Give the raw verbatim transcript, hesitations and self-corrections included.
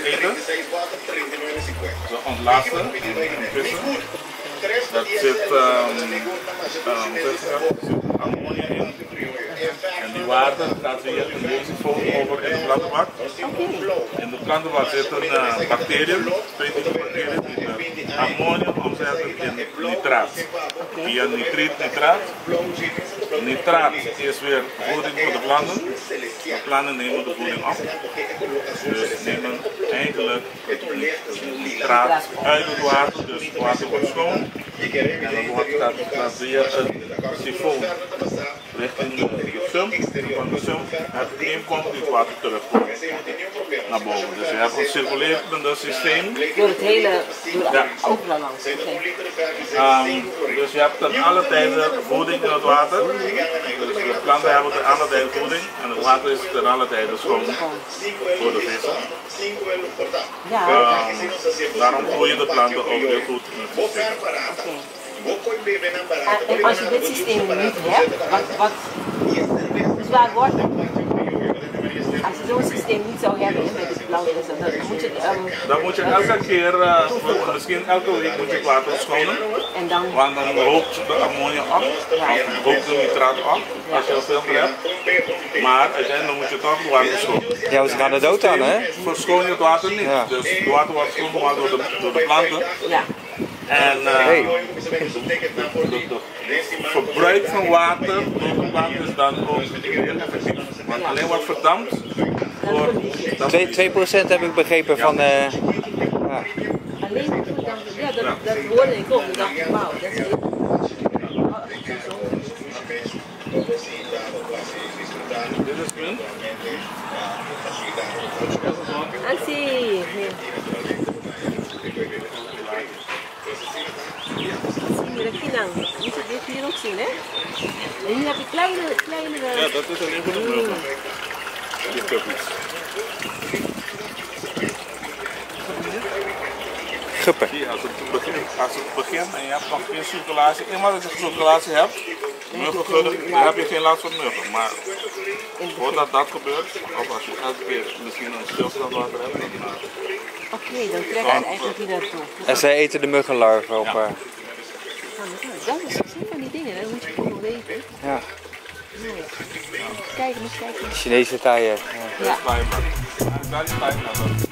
eten. Ze ontlasten vissen. Dat zit um, um, ammonia in. En die water gaat via een emulsiefoam over in de plantenbak. In de plantenbak zit een uh, bacterium, twee typen bacteriën, die uh, ammonium omzetten in nitraat. Via nitriet, nitraat. Nitraat is weer voeding voor de planten. De planten nemen de voeding op. Dus nemen eigenlijk nitraat uit het water, dus het water wordt schoon. En dan wordt dat, dat via een sifoon richting de sump. Van de sump het neemt komt dit water terug naar boven. Dus je hebt een circulerende systeem. Door het hele, door ja. overal langs. Okay. Um, dus je hebt ten alle tijden voeding in het water. Dus de planten hebben ten alle tijden voeding en het water is ten alle tijden schoon voor de vissen. Ja. Um, daarom groeien de planten ook heel goed. Okay. Uh, en als je dit systeem niet hebt, wat, wat zwaar wordt het? Als je zo'n systeem niet zou hebben met de planten, dan moet je... Um, dan moet je elke keer, uh, misschien elke week moet je het water schonen. En dan, want dan hoopt de ammonia op, ja. Of hoopt de nitraat op, ja. Als je er veel hebt. Maar uiteindelijk moet je toch het water schonen. Ja, ze gaan er dood aan, hè? Verschoon je het water niet. Ja. Dus het water wordt schoongemaakt door de, door de planten. Ja. En uh, hey. Het verbruik van water door de planten is dan ook heel effectief. Want alleen wordt verdampt door... twee procent heb ik begrepen van... Uh, ja. Alleen verdampt, ja, dat, dat hoorde ik ook. Ik dacht, wauw, dat is heel... Dit is punt. Ansie! De kinang. Moet je dit hier ook zien, hè? En hier heb je kleine, kleine... Ja, dat is alleen voor de muggen. Die puppies. Guppen. Zie je, als het begint, als het begint en je hebt nog geen circulatie, eenmaal dat je circulatie hebt, muggengudden, dan heb je geen last van muggen. Maar voordat dat gebeurt, of als je elke keer misschien een stilstand water hebt, dan... Oké, okay, dan trekken ze eigenlijk hier naartoe. En zij eten de muggenlarven op. Ja. Dat is een van die dingen, dat moet je gewoon weten. Ja. Nee. Kijk, eens kijken. Chinese taaien. Ja. Ja.